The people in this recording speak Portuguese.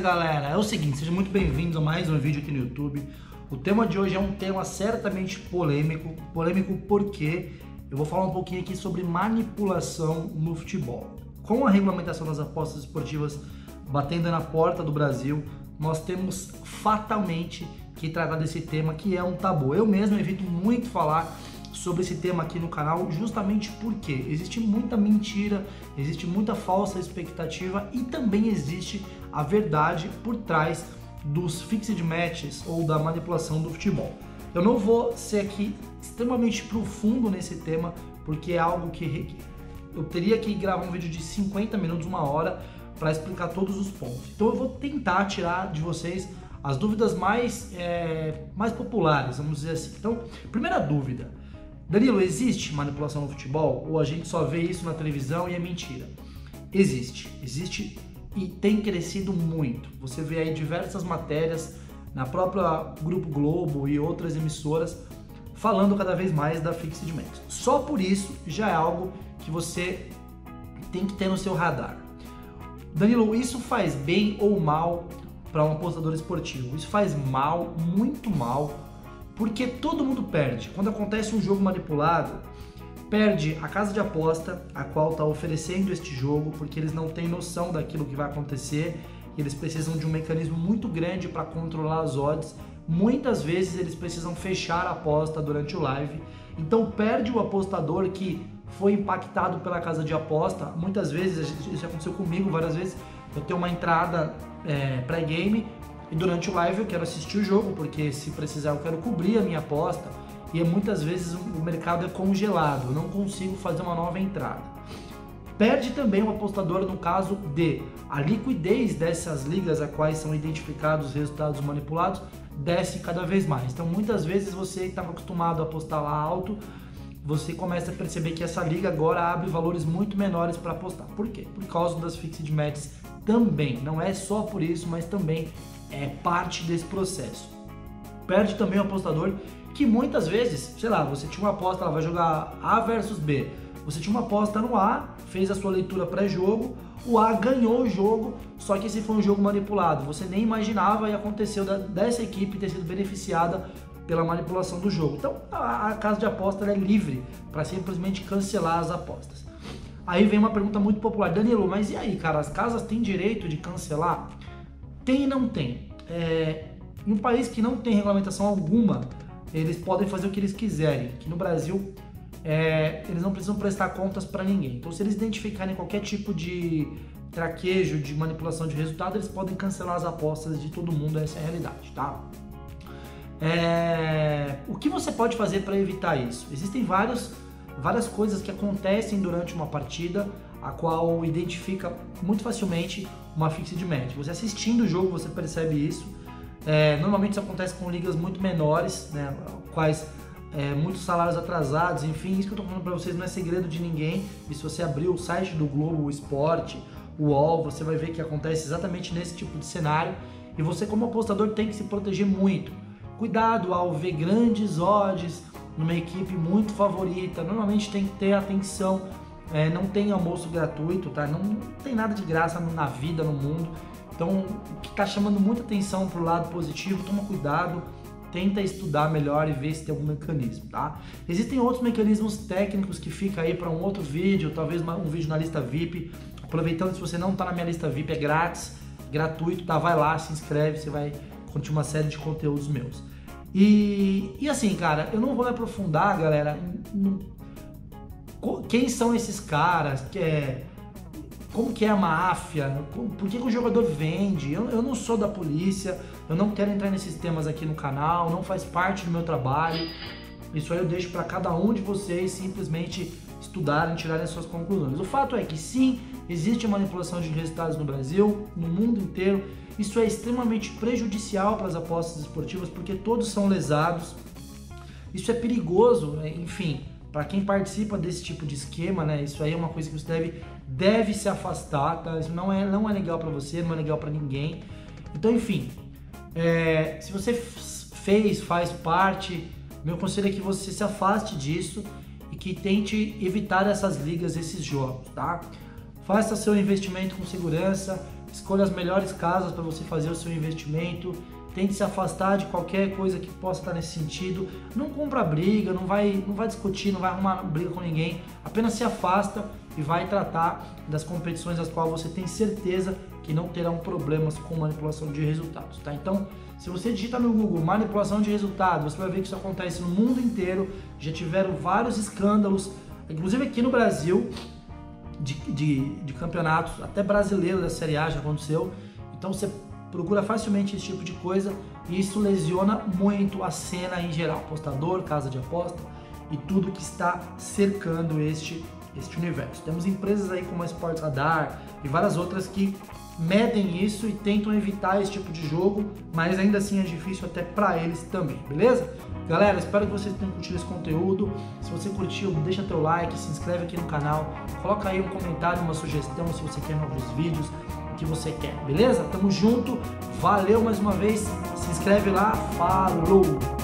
galera, é o seguinte, sejam muito bem-vindos a mais um vídeo aqui no YouTube. O tema de hoje é um tema certamente polêmico porque eu vou falar um pouquinho aqui sobre manipulação no futebol. Com a regulamentação das apostas esportivas batendo na porta do Brasil, nós temos fatalmente que tratar desse tema que é um tabu. Eu mesmo evito muito falar sobre esse tema aqui no canal, justamente porque existe muita mentira, existe muita falsa expectativa e também existe a verdade por trás dos fixed matches ou da manipulação do futebol. Eu não vou ser aqui extremamente profundo nesse tema, porque é algo que eu teria que gravar um vídeo de 50 minutos, uma hora, para explicar todos os pontos. Então eu vou tentar tirar de vocês as dúvidas mais populares, vamos dizer assim. Então, primeira dúvida: Danilo, existe manipulação no futebol ou a gente só vê isso na televisão e é mentira? Existe e tem crescido muito. Você vê aí diversas matérias na própria Grupo Globo e outras emissoras falando cada vez mais da fixed match. Só por isso já é algo que você tem que ter no seu radar. Danilo, isso faz bem ou mal para um apostador esportivo? Isso faz mal, muito mal, porque todo mundo perde. Quando acontece um jogo manipulado, perde a casa de aposta, a qual está oferecendo este jogo, porque eles não têm noção daquilo que vai acontecer, eles precisam de um mecanismo muito grande para controlar as odds. Muitas vezes eles precisam fechar a aposta durante o live, então perde o apostador que foi impactado pela casa de aposta. Muitas vezes, isso aconteceu comigo várias vezes, eu tenho uma entrada pré-game e durante o live eu quero assistir o jogo, porque se precisar eu quero cobrir a minha aposta, e muitas vezes o mercado é congelado, eu não consigo fazer uma nova entrada. Perde também o apostador no caso de a liquidez dessas ligas a quais são identificados os resultados manipulados desce cada vez mais. Então muitas vezes você que estava acostumado a apostar lá alto, você começa a perceber que essa liga agora abre valores muito menores para apostar. Por quê? Por causa das fixed matches também. Não é só por isso, mas também é parte desse processo. Perde também o apostador que muitas vezes, sei lá, você tinha uma aposta, ela vai jogar A versus B. Você tinha uma aposta no A, fez a sua leitura pré-jogo, o A ganhou o jogo, só que esse foi um jogo manipulado. Você nem imaginava e aconteceu dessa equipe ter sido beneficiada pela manipulação do jogo. Então a casa de aposta é livre para simplesmente cancelar as apostas. Aí vem uma pergunta muito popular: Danilo, mas e aí, cara, as casas têm direito de cancelar? Tem e não tem. Em um país que não tem regulamentação alguma, eles podem fazer o que eles quiserem. Aqui no Brasil, eles não precisam prestar contas para ninguém. Então, se eles identificarem qualquer tipo de traquejo, de manipulação de resultado, eles podem cancelar as apostas de todo mundo. Essa é a realidade, tá? O que você pode fazer para evitar isso? Existem várias coisas que acontecem durante uma partida, a qual identifica muito facilmente uma fixed match. Você assistindo o jogo, você percebe isso. Normalmente isso acontece com ligas muito menores, né, quais muitos salários atrasados, enfim, isso que eu tô falando para vocês não é segredo de ninguém. E se você abrir o site do Globo, o Esporte, o UOL, você vai ver que acontece exatamente nesse tipo de cenário. E você, como apostador, tem que se proteger muito. Cuidado ao ver grandes odds numa equipe muito favorita. Normalmente tem que ter atenção. Não tem almoço gratuito, tá? Não tem nada de graça na vida, no mundo. Então, o que está chamando muita atenção para o lado positivo, toma cuidado, tenta estudar melhor e ver se tem algum mecanismo, tá? Existem outros mecanismos técnicos que fica aí para um outro vídeo, talvez um vídeo na lista VIP. Aproveitando, se você não está na minha lista VIP, é grátis, gratuito, tá? Vai lá, se inscreve, você vai curtir uma série de conteúdos meus. E assim, cara, eu não vou me aprofundar, galera, quem são esses caras, como que é a máfia, por que o jogador vende. Eu não sou da polícia, eu não quero entrar nesses temas aqui no canal, não faz parte do meu trabalho. Isso aí eu deixo para cada um de vocês simplesmente estudarem, tirarem as suas conclusões. O fato é que sim, existe manipulação de resultados no Brasil, no mundo inteiro. Isso é extremamente prejudicial para as apostas esportivas, porque todos são lesados. Isso é perigoso, enfim, para quem participa desse tipo de esquema, né? Isso aí é uma coisa que você deve se afastar, tá? Isso não é legal para você, não é legal para ninguém. Então, enfim, se você faz parte, meu conselho é que você se afaste disso e que tente evitar essas ligas, esses jogos, tá? Faça seu investimento com segurança, escolha as melhores casas para você fazer o seu investimento, tente se afastar de qualquer coisa que possa estar nesse sentido, não compra briga, não vai discutir, não vai arrumar briga com ninguém, apenas se afasta e vai tratar das competições das quais você tem certeza que não terão problemas com manipulação de resultados, tá? Então, se você digita no Google manipulação de resultados, você vai ver que isso acontece no mundo inteiro, já tiveram vários escândalos, inclusive aqui no Brasil, de campeonatos, até brasileiro da Série A já aconteceu. Então você procura facilmente esse tipo de coisa e isso lesiona muito a cena em geral, apostador, casa de aposta e tudo que está cercando este universo. Temos empresas aí como a Sports Radar e várias outras que medem isso e tentam evitar esse tipo de jogo, mas ainda assim é difícil até para eles também, beleza? Galera, espero que vocês tenham curtido esse conteúdo. Se você curtiu, deixa teu like, se inscreve aqui no canal, coloca aí um comentário, uma sugestão se você quer novos vídeos, o que você quer, beleza? Tamo junto, valeu mais uma vez, se inscreve lá, falou!